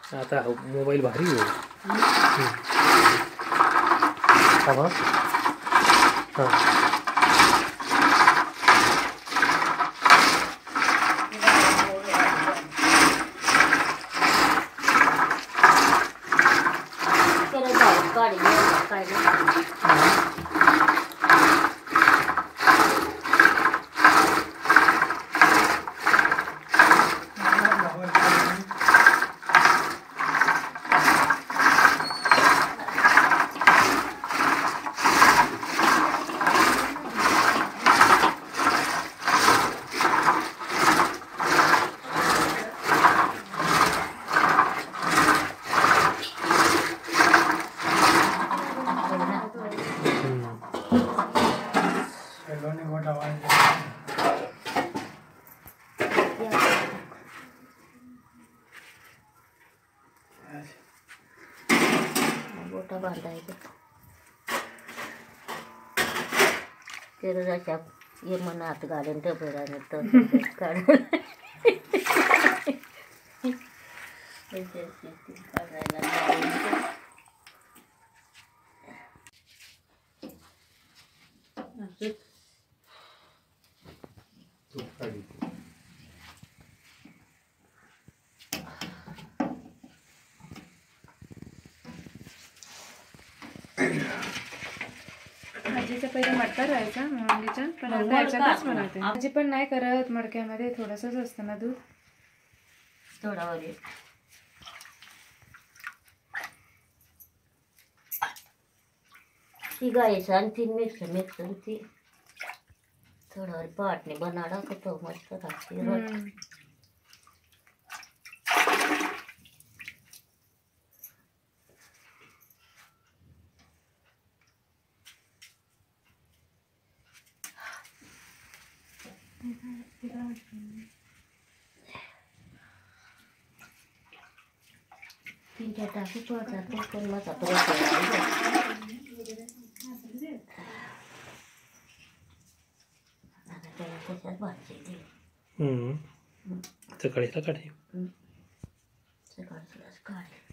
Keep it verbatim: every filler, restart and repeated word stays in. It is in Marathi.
आता मोबाईल भारी हो. हां हां गोटा बांधायचा त्याला जशा ये मनात घालून टबराने तर काढायला भाजीचा पहिले मडका राहायचा मोहंडीचा, पण आता याच्यातच बनवते. भाजी पण नाही करत मडक्यामध्ये, थोडंसंच असतं ना दूध थोडा वगैरे. ती गायचं आणि ती मिक्स मिक्स ती थोडं पाटणे बनाडा का तो मस्त राहते. तीन चार टाकी पडतात पण मग आता त्याला कशात भाजी सकाळीला काढे सकाळी काढे